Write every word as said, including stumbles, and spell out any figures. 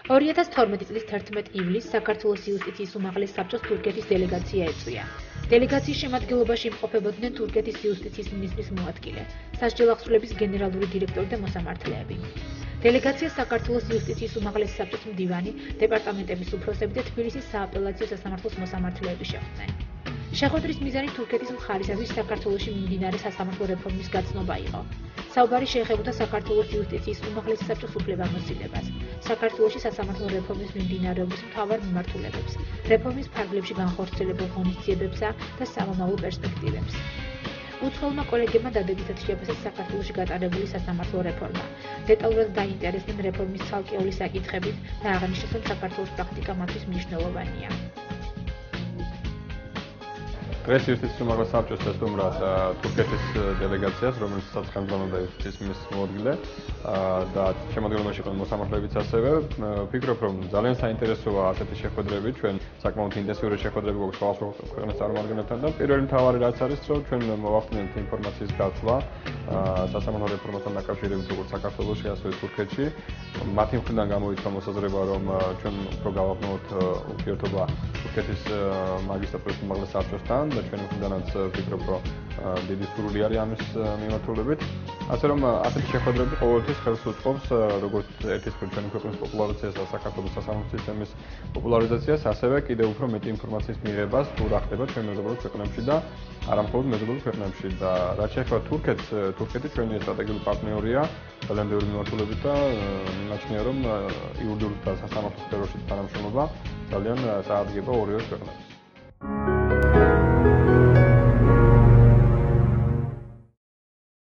ორი ათას თორმეტი წლის თერთმეტ ივლისს საქართველოს იუსტიციის უმაღლეს საბჭოს თურქეთის დელეგაცია ეწვია. დელეგაციის შემადგენლობაში იმყოფებოდნენ თურქეთის იუსტიციის მინისტრის მოადგილე, სასჯელ აღსრულების გენერალური დირექტორი და მოსამართლეები. დელეგაციას საქართველოს იუსტიციის უმაღლეს საბჭოს მდივანი, დეპარტამენტების უფროსები და თბილისის სააპელაციო სასამართლოს მოსამართლეები შეხვდნენ. შეხვედრის მიზანი თურქეთის მხარისათვის საქართველოში მიმდინარე სასამართლო რეფორმის გაცნობა იყო. საუბარი შეეხებოდა საქართველოს იუსტიციის უმაღლეს საბჭოს უფლებამოსილებას, საქართველოში სასამართლო რეფორმის მიმდინარეობის მთავარ მიმართულებებს, რეფორმის ფარგლებში განხორციელებულ ღონისძიებებსა და სამომავლო პერსპექტივებს. უცხოელმა კოლეგებმა დადებითად შეაფასეს საქართველოში გატარებული სასამართლო რეფორმა. დეტალურად დაინტერესდნენ რეფორმის ცალკეული საკითხებით და აღნიშნეს, რომ საქართველოს პრაქტიკა მათთვის მნიშვნელოვანია. დღეს იუსტიციის უმაღლეს საბჭოს ესტუმრად თურქეთის დელეგაციას, რომელიც სახელმწიფო და იუსტიციის მინისტრის მოადგილე და შემადგენლობაში იყვნენ მოსამართლეებიც ასევე. ვფიქრობ, რომ ძალიან საინტერესოა ასეთი შეხვედრები, ჩვენ საკმაოდ ინტენსიური შეხვედრები გვაქვს სხვადასხვა ქვეყნის წარმომადგენლებთან და პირველი მთავარი რაც არის, რომ ჩვენ მოვახდინეთ ინფორმაციის გაცვლა სასამართლო რეფორმასთან დაკავშირებით როგორც საქართველოში, ასევე თურქეთში. მათი მხრიდან გამოიწვა მოსაზრება, რომ ჩვენ უფრო გავაბნოთ ურთიერთობა თურქეთის მაგისტრატურის უმაღლეს საბჭოსთან და ჩვენი მხრიდანაც ვფიქრობ, რომ დიდი სურვილი არის ამის მიმართულებით. ასე რომ ასეთი შეხვედრები ყოველთვის ხელს უწყობს როგორც ერთის მხრივ ჩვენი ქვეყნის პოპულარიზაციას და საქართველოს სასამართლო სისტემის პოპულარიზაციას, ასევე კიდევ უფრო მეტი ინფორმაციის მიღებას თუ რა ხდება ჩვენ მეზობელ ქვეყნებში და არა მხოლოდ მეზობელ ქვეყნებში. და რაც შეეხება თურქეთს, თურქეთი ჩვენი სტრატეგიული პარტნიორია ძალიან ბევრი მიმართულებით და მიმაჩნია, რომ იურიდიულ და სასამართლო სფეროში თანამშრომლობა ძალიან საადგება ორივე ქვეყნებს.